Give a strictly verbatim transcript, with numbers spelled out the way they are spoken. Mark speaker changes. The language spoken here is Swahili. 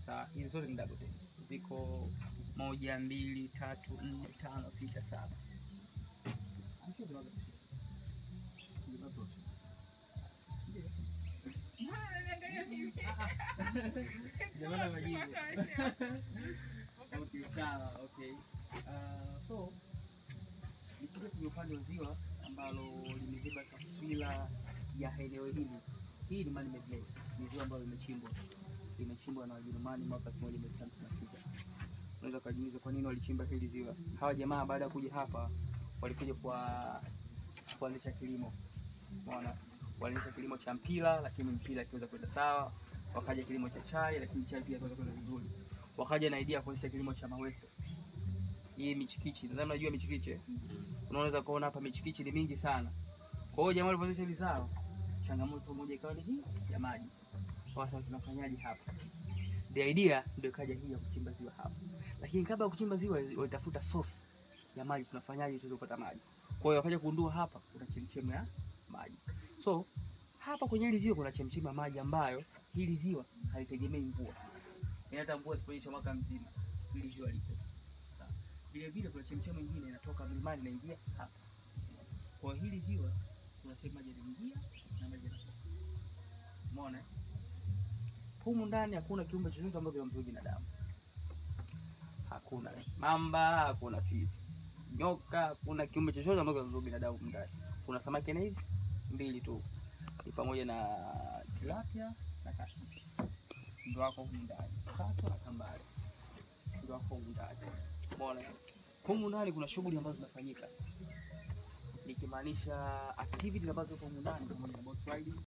Speaker 1: Sawa, hizo zote ni double tennis. Ziko moja, mbili, tatu, nne, tano, sita, saba. Jamani majibu. Okay, sawa, okay. Uh, so nikija kwenye upande wa ziwa ambalo limebeba taswira ya eneo hili. Hii ni man-made lake. Ni ziwa ambalo limechimbwa. Limechimbwa na Wajerumani mwaka elfu moja mia tisa hamsini na sita. Unaweza kujiuliza kwa nini walichimba hili ziwa. Hawa jamaa baada ya kuja hapa walikuja kwa kuanzisha kilimo. Unaona? Walianzisha kilimo cha mpira, lakini mpira kiweza kwenda sawa. Wakaja kilimo cha chai, lakini chai pia kiweza kwenda vizuri. Wakaja na idea ya kuanzisha kilimo cha mawese. Hii michikichi, nadhani unajua michikichi. Unaweza kuona hapa michikichi ni mingi sana. Kwa hiyo jamaa walipoanzisha hili zao, changamoto moja ikawa ni hii ya maji. Kwa sasa tunafanyaje hapa? The idea ndio kaja hii ya kuchimba ziwa hapa. Lakini kabla ya kuchimba ziwa walitafuta source ya maji, tunafanyaje tuweze kupata maji. Kwa hiyo wakaja kugundua hapa kuna chemchemi ya maji. So hapa kwenye hili ziwa kuna chemchemi ya maji ambayo hili ziwa halitegemei mvua. Hata mvua isiponyesha mwaka mzima hili ziwa lipo. Vile vile kuna chemchemi nyingine inatoka milimani na ingia hapa. Kwa hili ziwa tunasema maji yanaingia na maji yanatoka. Umeona? Humu ndani hakuna kiumbe chochote ambacho kinamdhuru binadamu. Hakuna mamba, hakuna sisi. Nyoka, hakuna kiumbe chochote ambacho kinamdhuru binadamu ndani. Kuna samaki na hizi mbili tu. Ni pamoja na tilapia na catfish. Ndio wako humu ndani. Sato na kambale. Ndio wako humu ndani. Umeona? Humu ndani kuna shughuli ambazo zinafanyika. Nikimaanisha activities ambazo humu ndani pamoja na boat riding.